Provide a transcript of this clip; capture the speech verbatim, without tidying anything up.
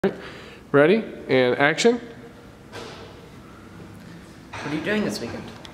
Ready? And action. What are you doing this weekend?